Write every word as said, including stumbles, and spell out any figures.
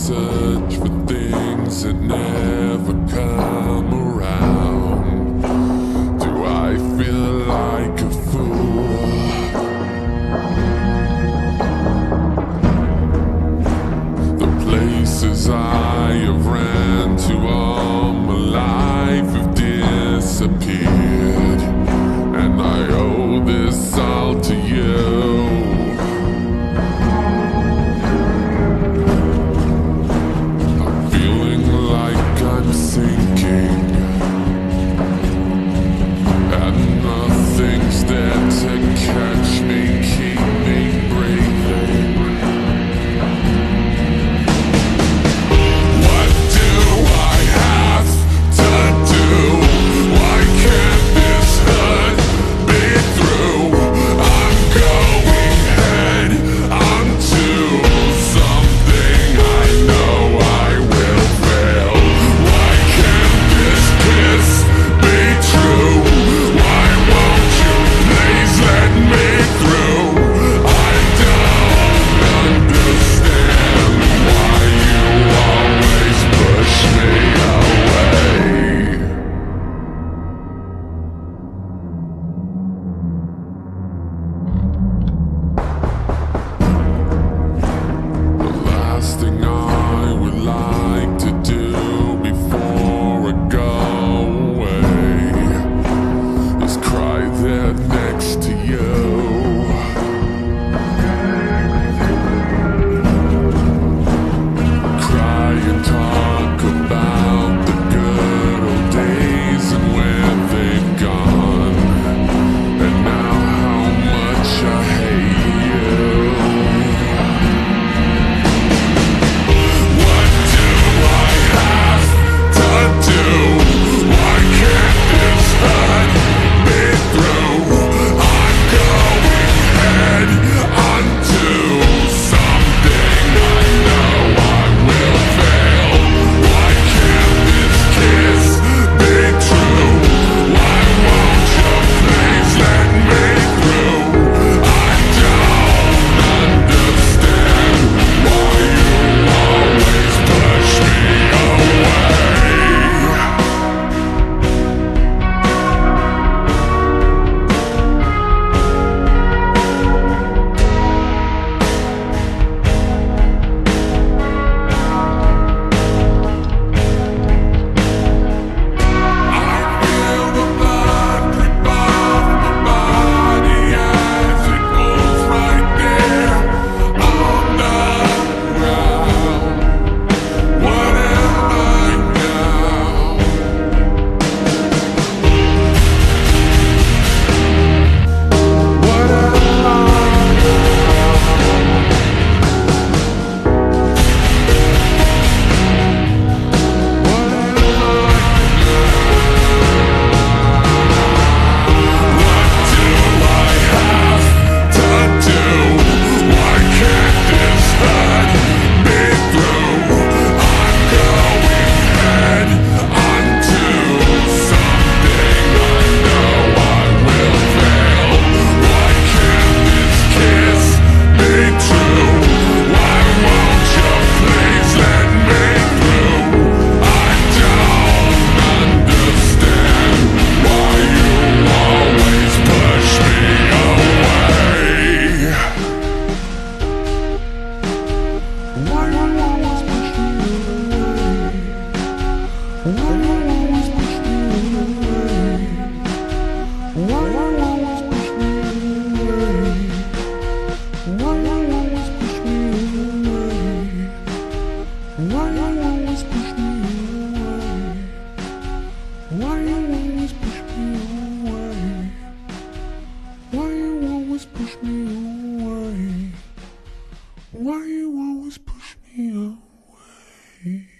search for things that never come around. Do I feel like a fool? The places I have ran to all my life have disappeared, and I owe this all to you. I'm sinking, and nothing's there to catch me, keep me breathing. What do I have to do? Why can't this hurt me through? I'm going head onto something I know I will fail. Kiss be true. Why won't you please let me through? I don't understand why you always push me away. The last thing I would like to do before I go next to you. Cry and talk about the good old days and where they've gone, and now how much I hate you. What do I have to do? Why can't this hurt me through? Why you always push me away?